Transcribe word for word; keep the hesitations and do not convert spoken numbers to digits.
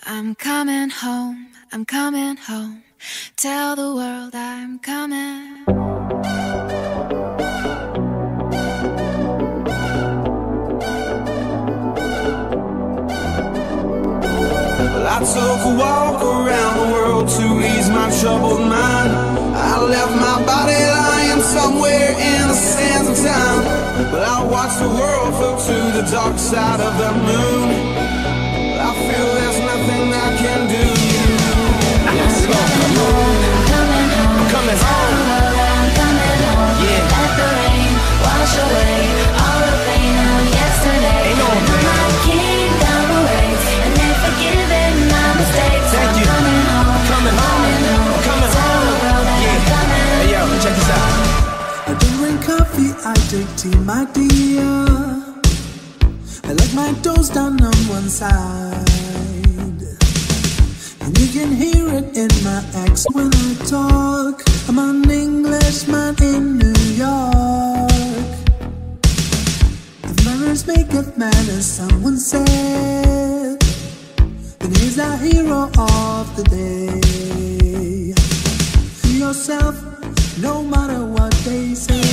I'm coming home, I'm coming home. Tell the world I'm coming. Well, I took a walk around the world to ease my troubled mind. I left my body lying somewhere in the sands of time. But I watched the world float to the dark side of the moon. I feel there's nothing I can do. Let's go. I'm coming home. I'm coming home. I'm coming home. Yeah. Let the rain wash away all the pain of yesterday. Ain't no and I'm not king down the waves, and they're forgiving my mistakes. Thank I'm you. coming home. I'm coming home. I'm coming Tell the world that Yeah. I'm coming. Hey yo, check this out. I don't drink coffee, I drink tea, my dear. I like my toes down on one side, and you can hear it in my accent when I talk. I'm an Englishman in New York. If manners make of manners, someone said, then he's the hero of the day. Be yourself, no matter what they say.